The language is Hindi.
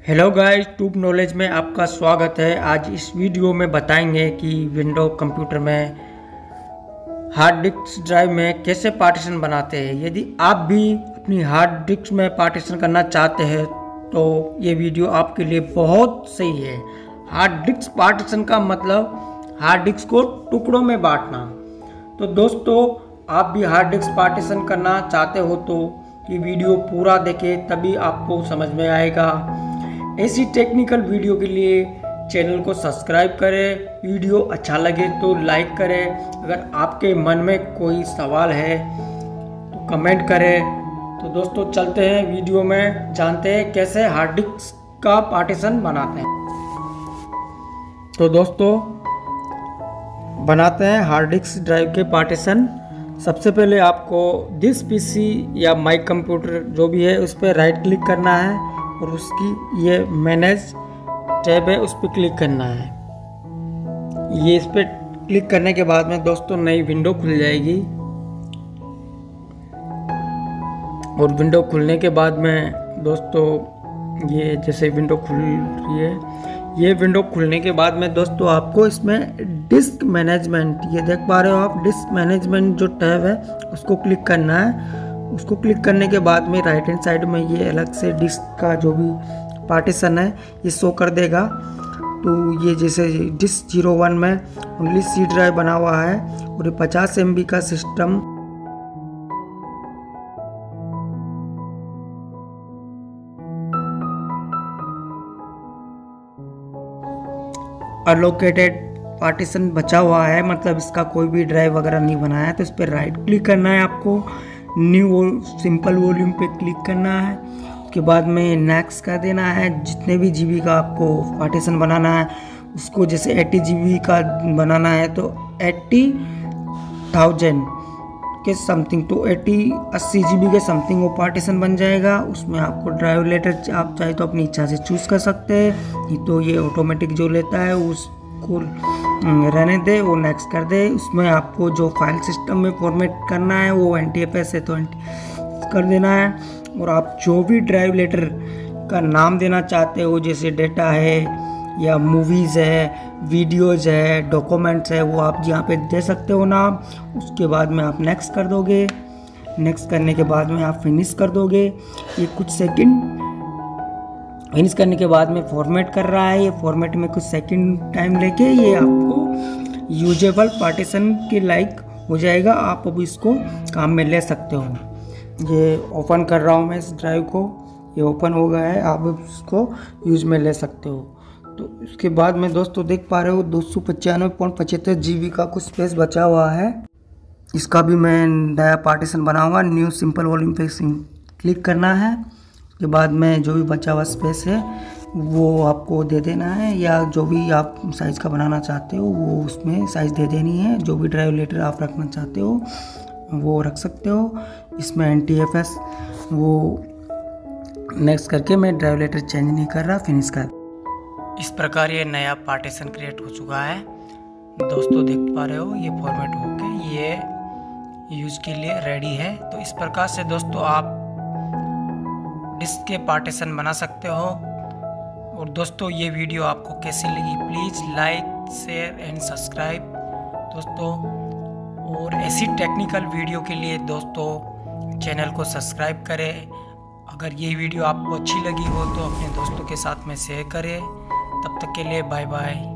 हेलो गाइस, ट्यूब नॉलेज में आपका स्वागत है। आज इस वीडियो में बताएंगे कि विंडो कंप्यूटर में हार्ड डिस्क ड्राइव में कैसे पार्टीशन बनाते हैं। यदि आप भी अपनी हार्ड डिस्क में पार्टीशन करना चाहते हैं तो ये वीडियो आपके लिए बहुत सही है। हार्ड डिस्क पार्टीशन का मतलब हार्ड डिस्क को टुकड़ों में बांटना। तो दोस्तों, आप भी हार्ड डिस्क पार्टीशन करना चाहते हो तो ये वीडियो पूरा देखें, तभी आपको समझ में आएगा। ऐसी टेक्निकल वीडियो के लिए चैनल को सब्सक्राइब करें। वीडियो अच्छा लगे तो लाइक करें। अगर आपके मन में कोई सवाल है तो कमेंट करें। तो दोस्तों, चलते हैं वीडियो में, जानते हैं कैसे हार्ड डिस्क का पार्टीशन बनाते हैं। तो दोस्तों, बनाते हैं हार्ड डिस्क ड्राइव के पार्टीशन। सबसे पहले आपको दिस पीसी या माई कंप्यूटर जो भी है उस पर राइट क्लिक करना है और उसकी ये मैनेज टैब है, उस पर क्लिक करना है। ये इस पर क्लिक करने के बाद में दोस्तों नई विंडो खुल जाएगी। और विंडो खुलने के बाद में दोस्तों ये जैसे विंडो खुल रही है, ये विंडो खुलने के बाद में दोस्तों आपको इसमें डिस्क मैनेजमेंट, ये देख पा रहे हो आप, डिस्क मैनेजमेंट जो टैब है उसको क्लिक करना है। उसको क्लिक करने के बाद में राइट हैंड साइड में ये अलग से डिस्क का जो भी पार्टीशन है ये शो कर देगा। तो ये जैसे डिस्क 01 में ओनली सी ड्राइव बना हुआ है और ये 50 MB का सिस्टम अलोकेटेड पार्टीशन बचा हुआ है, मतलब इसका कोई भी ड्राइव वगैरह नहीं बनाया है। तो इस पर राइट क्लिक करना है आपको, न्यू सिंपल वॉल्यूम पे क्लिक करना है। उसके बाद में नेक्स्ट कर देना है। जितने भी जीबी का आपको पार्टीशन बनाना है उसको, जैसे 80 GB का बनाना है तो 80,000 के समथिंग, तो 80 GB के समथिंग वो पार्टीशन बन जाएगा। उसमें आपको ड्राइव लेटर आप चाहे तो अपनी इच्छा से चूज़ कर सकते हैं, नहीं तो ये ऑटोमेटिक जो लेता है उसको रहने दे, वो नेक्स्ट कर दे। उसमें आपको जो फाइल सिस्टम में फॉर्मेट करना है वो NTFS है तो कर देना है। और आप जो भी ड्राइव लेटर का नाम देना चाहते हो, जैसे डेटा है या मूवीज़ है, वीडियोज़ है, डॉक्यूमेंट्स है, वो आप यहाँ पे दे सकते हो नाम। उसके बाद में आप नेक्स्ट कर दोगे। नेक्स्ट करने के बाद में आप फिनिश कर दोगे। ये कुछ सेकंड फिनिश करने के बाद में फॉर्मेट कर रहा है। ये फॉर्मेट में कुछ सेकंड टाइम लेके ये आपको यूजेबल पार्टीशन के लायक हो जाएगा। आप अब इसको काम में ले सकते हो। ये ओपन कर रहा हूँ मैं इस ड्राइव को, ये ओपन हो गया है। आप इसको यूज में ले सकते हो। तो इसके बाद में दोस्तों देख पा रहे हो 295.75 GB का कुछ स्पेस बचा हुआ है। इसका भी मैं नया पार्टीशन बनाऊंगा। न्यू सिंपल वॉल्यूम पे क्लिक करना है। के बाद में जो भी बचा हुआ स्पेस है वो आपको दे देना है, या जो भी आप साइज़ का बनाना चाहते हो वो उसमें साइज़ दे देनी है। जो भी ड्राइव लेटर आप रखना चाहते हो वो रख सकते हो। इसमें NTFS वो नेक्स्ट करके मैं ड्राइव लेटर चेंज नहीं कर रहा, फिनिश कर। इस प्रकार ये नया पार्टीशन क्रिएट हो चुका है। दोस्तों देख पा रहे हो ये फॉर्मेट होके ये यूज के लिए रेडी है। तो इस प्रकार से दोस्तों आप डिस्क के पार्टीशन बना सकते हो। और दोस्तों ये वीडियो आपको कैसी लगी, please like, share and subscribe दोस्तों। और ऐसी टेक्निकल वीडियो के लिए दोस्तों चैनल को सब्सक्राइब करें। अगर ये वीडियो आपको अच्छी लगी हो तो अपने दोस्तों के साथ में शेयर करें। तब तक के लिए बाय बाय।